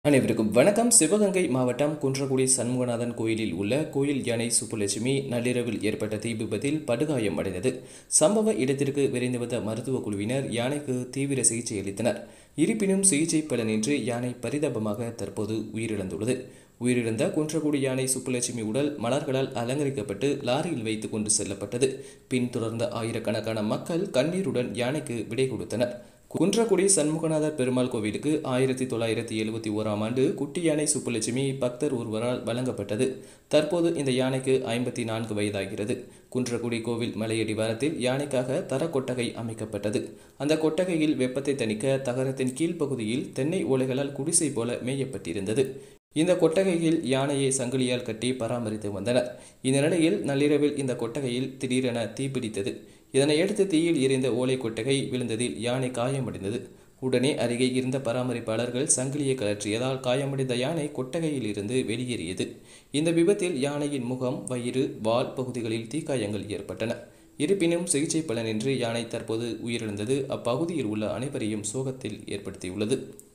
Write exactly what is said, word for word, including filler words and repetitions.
அனைவருக்கும் வணக்கம். சிவகங்கை மாவட்டம் குன்றக்குடி சண்முகநாதன் கோயிலில் உள்ள கோயில் யானை சுப்புலட்சுமி நள்ளிரவில் ஏற்பட்ட தீ விபத்தில் படுகாயம் அடைந்தது. சம்பவ இடத்திற்கு விரைந்து வந்த மருத்துவ குழுவினர் யானைக்கு தீவிர சிகிச்சை அளித்தனர். இருப்பினும் சிகிச்சை பலனின்றி யானை பரிதாபமாக தற்போது உயிரிழந்துள்ளது. உயிரிழந்த குன்றக்குடி யானை சுப்புலட்சுமி உடல் மலர்களால் அலங்கரிக்கப்பட்டு லாரியில் வைத்துக் கொண்டு செல்லப்பட்டது. பின் தொடர்ந்த ஆயிரக்கணக்கான மக்கள் கண்ணீருடன் யானைக்கு விடை கொடுத்தனர். குன்றக்குடி சண்முகநாதர் பெருமாள் கோவிலுக்கு ஆயிரத்தி தொள்ளாயிரத்தி எழுபத்தி ஓராம் ஆண்டு குட்டி யானை சுப்புலட்சுமி பக்தர் ஒருவரால் வழங்கப்பட்டது. தற்போது இந்த யானைக்கு ஐம்பத்தி நான்கு வயதாகிறது. குன்றக்குடி கோவில் மலையடிவாரத்தில் யானைக்காக தர கொட்டகை அமைக்கப்பட்டது. அந்த கொட்டகையில் வெப்பத்தை தணிக்க தகரத்தின் கீழ்ப்பகுதியில் தென்னை ஓலைகளால் குடிசை போல மேயப்பட்டிருந்தது. இந்த கொட்டகையில் யானையை சங்கிலியால் கட்டி பராமரித்து வந்தனர். இந்த நிலையில் நள்ளிரவில் இந்த கொட்டகையில் திடீரென தீப்பிடித்தது. இதனையடுத்து தீயில் எரிந்த ஓலை கொட்டகை விழுந்ததில் யானை காயமடைந்தது. உடனே அருகே இருந்த பராமரிப்பாளர்கள் சங்கிலியை கழற்றியதால் காயமடைந்த யானை கொட்டகையில் இருந்து வெளியேறியது. இந்த விபத்தில் யானையின் முகம், வயிறு, வால் பகுதிகளில் தீக்காயங்கள் ஏற்பட்டன. இருப்பினும் சிகிச்சை பலனின்றி யானை தற்போது உயிரிழந்தது அப்பகுதியில் உள்ள அனைவரையும் சோகத்தில் ஏற்படுத்தியுள்ளது.